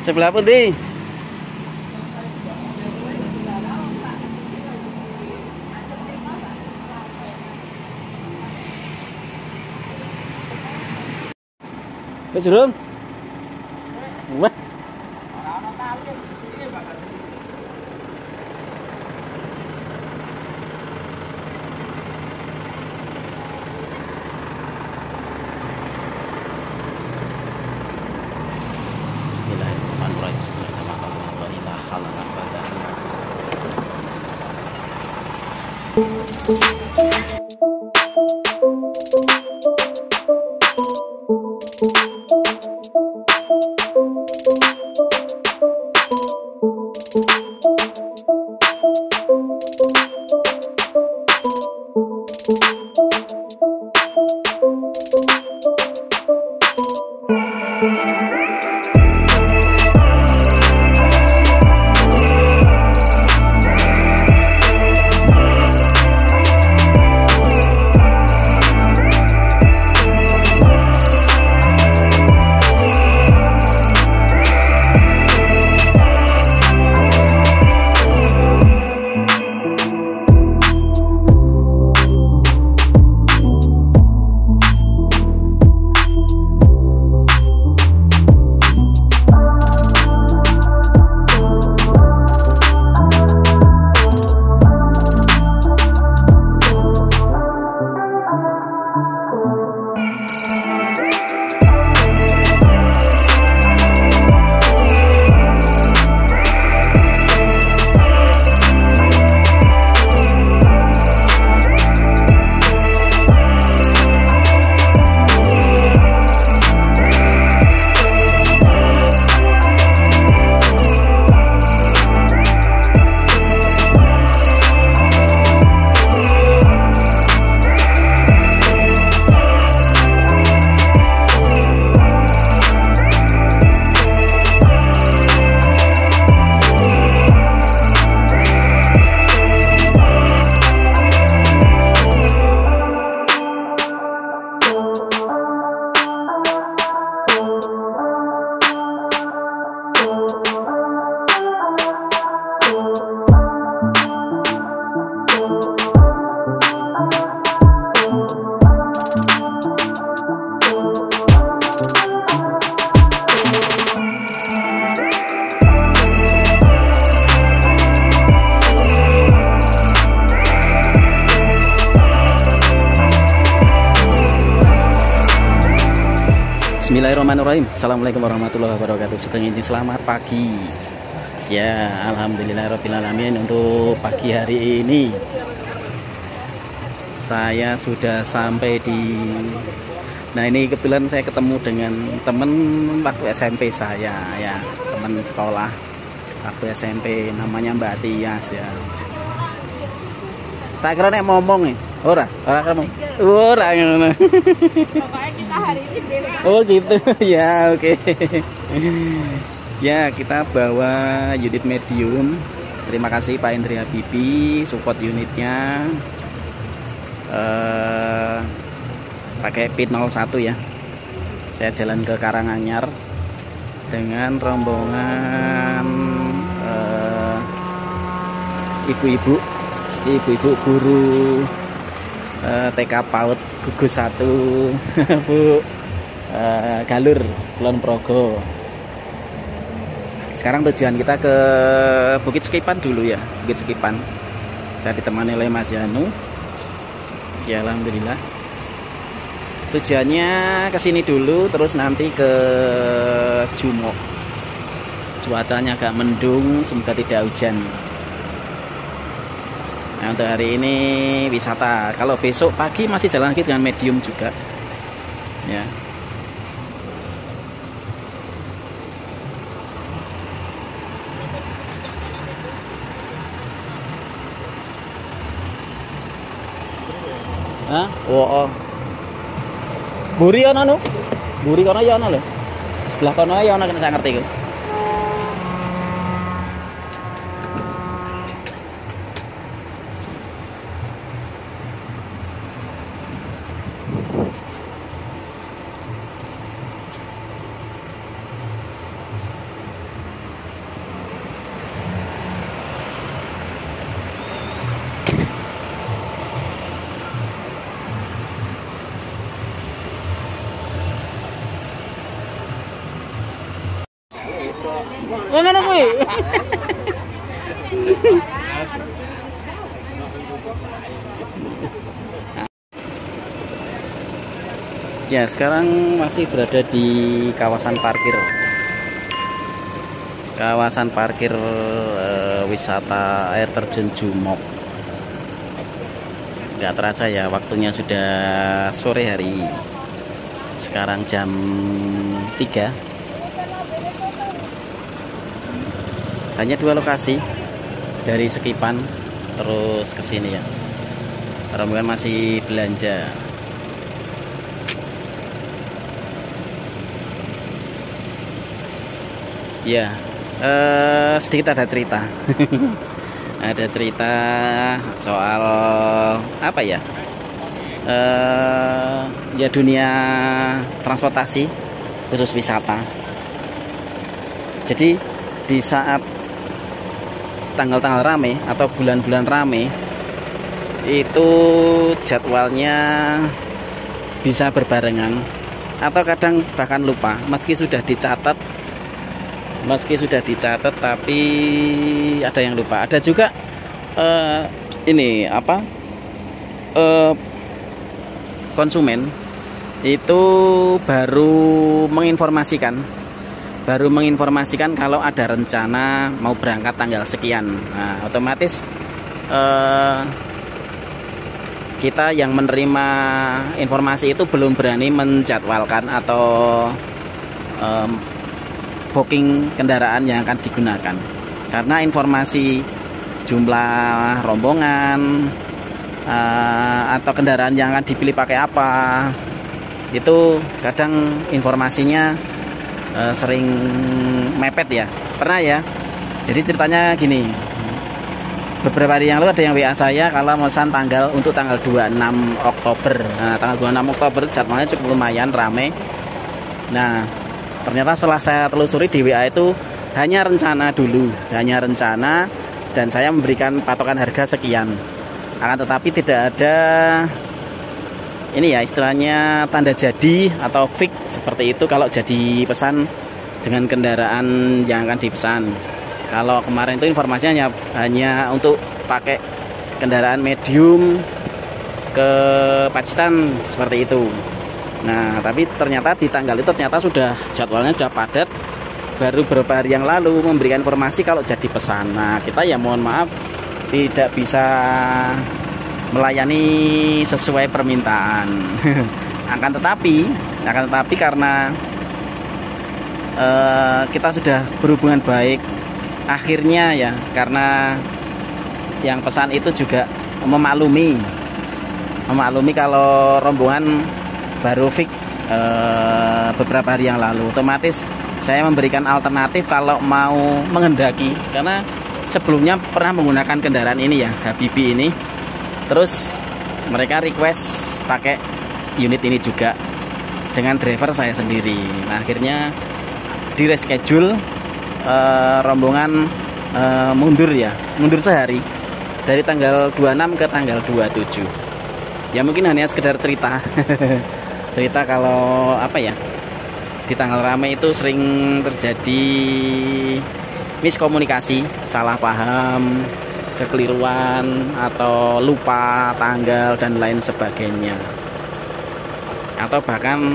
Sebelah putih. Wis durung? Wah. Bismillahirrahmanirrahim. Bismillahirrahmanirrahim. La ilaha Bismillahirrahmanirrahim. Assalamualaikum warahmatullahi wabarakatuh. Sugeng izin selamat pagi. Ya, alhamdulillahirobbilalamin. Untuk pagi hari ini saya sudah sampai di. Nah, ini kebetulan saya ketemu dengan teman waktu SMP saya, ya, teman sekolah waktu SMP, namanya Mbak Tias, ya. Tak kira nek ngomong nih. Ora kamu. Ora ngono. Pokoknya kita hari ini beda. Oh gitu. Ya, oke. Ya, kita bawa unit medium. Terima kasih Pak Indri Habibi, support unitnya. Pakai pin 01 ya. Saya jalan ke Karanganyar dengan rombongan ibu-ibu guru TK PAUD Gugus 1 Bu Galur Kulon Progo. Sekarang tujuan kita ke Bukit Sekipan dulu ya, Bukit Sekipan. Saya ditemani oleh Mas Yanu. Ya, alhamdulillah. Tujuannya ke sini dulu, terus nanti ke Jumo. Cuacanya agak mendung, semoga tidak hujan. Nah, untuk hari ini wisata. Kalau besok pagi masih jalan lagi dengan medium juga. Ya. Hah? Oh. Buri ana no? Buri kono ya ana lho. Sebelah kono ya ana, kena saya ngerti ku. Ya, sekarang masih berada di kawasan parkir. Kawasan parkir wisata air terjun Jumok. Nggak terasa ya, waktunya sudah sore hari. Sekarang jam 3. Hanya 2 lokasi dari Sekipan terus ke sini ya. Rombongan masih belanja. Ya, sedikit ada cerita. Ada cerita soal apa ya? Ya dunia transportasi khusus wisata. Jadi di saat tanggal-tanggal rame atau bulan-bulan rame itu jadwalnya bisa berbarengan atau kadang bahkan lupa meski sudah dicatat tapi ada yang lupa. Ada juga konsumen itu baru menginformasikan kalau ada rencana mau berangkat tanggal sekian. Nah, otomatis kita yang menerima informasi itu belum berani menjadwalkan atau booking kendaraan yang akan digunakan, karena informasi jumlah rombongan atau kendaraan yang akan dipilih pakai apa itu kadang informasinya sering mepet ya. Pernah ya, jadi ceritanya gini, beberapa hari yang lalu ada yang WA saya kalau memesan untuk tanggal 26 Oktober. Nah, tanggal 26 Oktober jadwalnya cukup lumayan rame. Nah, ternyata setelah saya telusuri di WA itu hanya rencana dan saya memberikan patokan harga sekian. Akan tetapi tidak ada ini ya, istilahnya tanda jadi atau fix seperti itu kalau jadi pesan dengan kendaraan yang akan dipesan. Kalau kemarin itu informasinya hanya untuk pakai kendaraan medium ke Pacitan seperti itu. Nah, tapi ternyata di tanggal itu sudah jadwalnya sudah padat. Baru beberapa hari yang lalu memberikan informasi kalau jadi pesan. Nah, kita ya mohon maaf tidak bisa melayani sesuai permintaan. Akan tetapi karena kita sudah berhubungan baik akhirnya ya, karena yang pesan itu juga memaklumi kalau rombongan baru fix beberapa hari yang lalu. Otomatis saya memberikan alternatif kalau mau menghendaki, karena sebelumnya pernah menggunakan kendaraan ini ya, Habibi ini. Terus mereka request pakai unit ini juga dengan driver saya sendiri. Nah, akhirnya di reschedule rombongan mundur sehari dari tanggal 26 ke tanggal 27. Ya mungkin hanya sekedar cerita. Cerita kalau di tanggal ramai itu sering terjadi miskomunikasi, salah paham, kekeliruan atau lupa tanggal dan lain sebagainya. Atau bahkan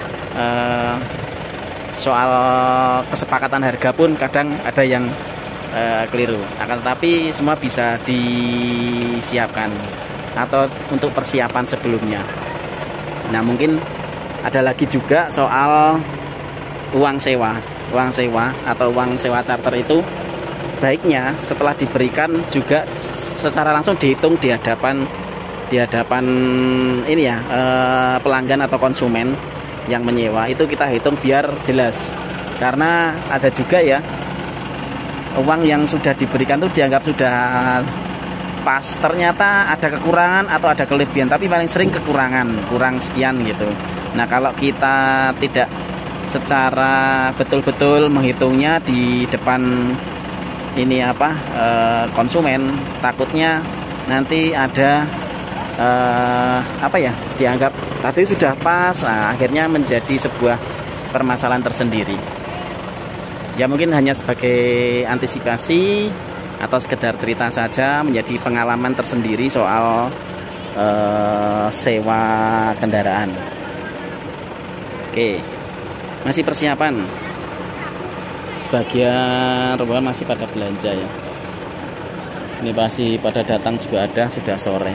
soal kesepakatan harga pun kadang ada yang keliru. Akan tetapi semua bisa disiapkan atau untuk persiapan sebelumnya. Nah, mungkin ada lagi juga soal uang sewa atau uang sewa charter itu baiknya setelah diberikan juga secara langsung dihitung di hadapan ini ya, pelanggan atau konsumen yang menyewa. Itu kita hitung biar jelas, karena ada juga ya uang yang sudah diberikan itu dianggap sudah pas, ternyata ada kekurangan atau ada kelebihan, tapi paling sering kurang sekian gitu. Nah, kalau kita tidak secara betul-betul menghitungnya di depan ini konsumen, takutnya nanti ada dianggap tadi sudah pas, akhirnya menjadi sebuah permasalahan tersendiri. Ya mungkin hanya sebagai antisipasi atau sekedar cerita saja, menjadi pengalaman tersendiri soal sewa kendaraan. Oke, masih persiapan. Sebagian rombongan masih pada belanja ya. Ini masih pada datang juga ada, sudah sore.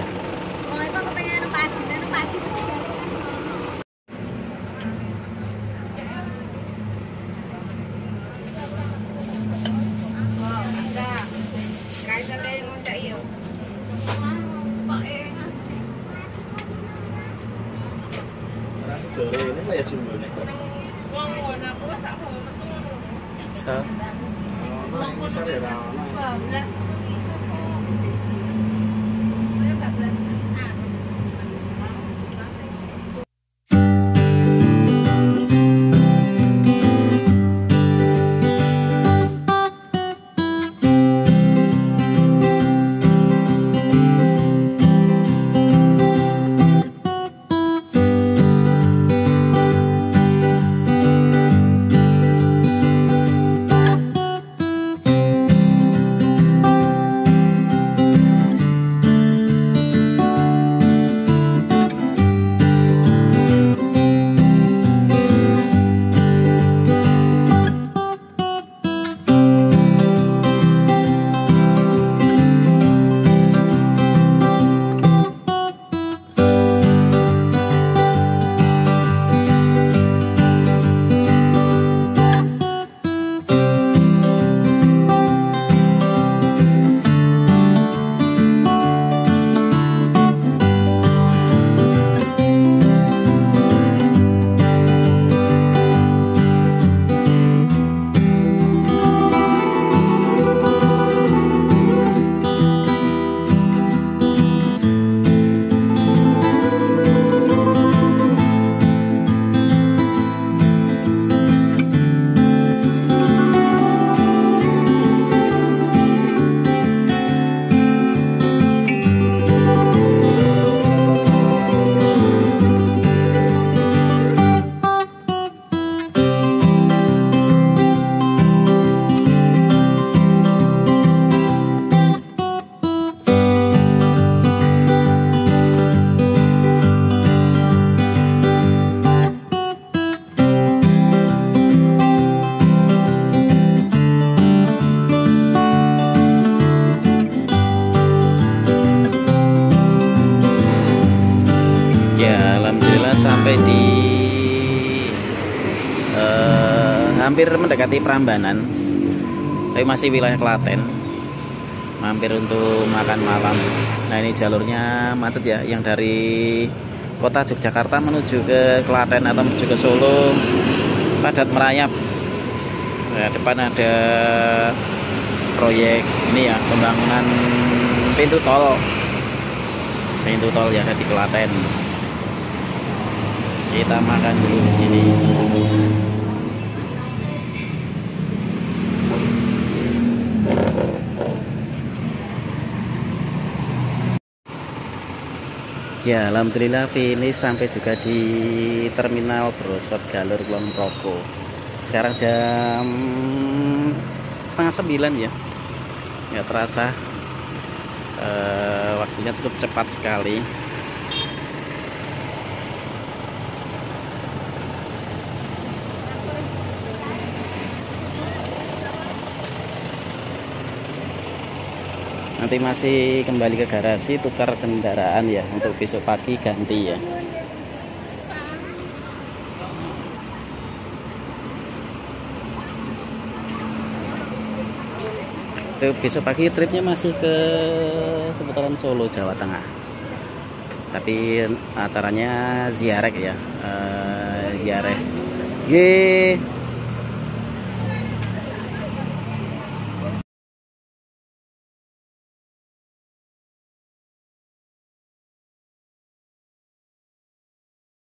Sampai di hampir mendekati Prambanan, tapi masih wilayah Klaten. Mampir untuk makan malam. Nah, ini jalurnya macet ya, yang dari kota Yogyakarta menuju ke Klaten atau menuju ke Solo padat merayap. Nah, depan ada proyek ini ya, pembangunan pintu tol ya, ada di Klaten. Kita makan dulu di sini. Ya, alhamdulillah finish sampai juga di terminal Brosot Galur Kulon Progo. Sekarang jam 8:30 ya. Nggak terasa, waktunya cukup cepat sekali. Nanti masih kembali ke garasi tukar kendaraan ya, untuk besok pagi ganti ya. Itu besok pagi tripnya masih ke seputaran Solo, Jawa Tengah. Tapi acaranya ziarah ya, ziarah. Ye.